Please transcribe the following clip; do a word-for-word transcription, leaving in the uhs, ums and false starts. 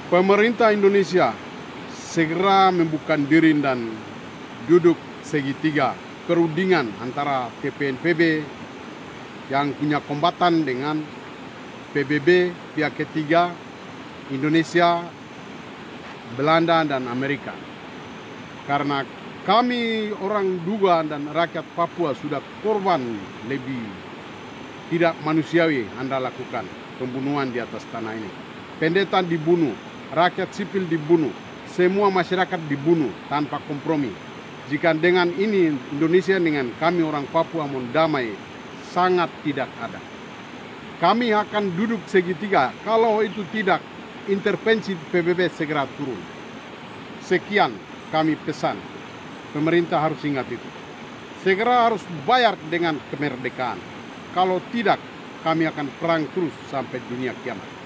Pemerintah Indonesia segera membuka diri dan duduk segitiga perundingan antara T P N P B yang punya kombatan dengan P B B pihak ketiga, Indonesia, Belanda, dan Amerika. Karena kami orang Duga dan rakyat Papua sudah korban lebih tidak manusiawi Anda lakukan pembunuhan di atas tanah ini. Pendeta dibunuh, rakyat sipil dibunuh, semua masyarakat dibunuh tanpa kompromi. Jika dengan ini Indonesia dengan kami orang Papua mau damai, sangat tidak ada. Kami akan duduk segitiga, kalau itu tidak, intervensi P B B segera turun. Sekian kami pesan, pemerintah harus ingat itu. Segera harus bayar dengan kemerdekaan. Kalau tidak, kami akan perang terus sampai dunia kiamat.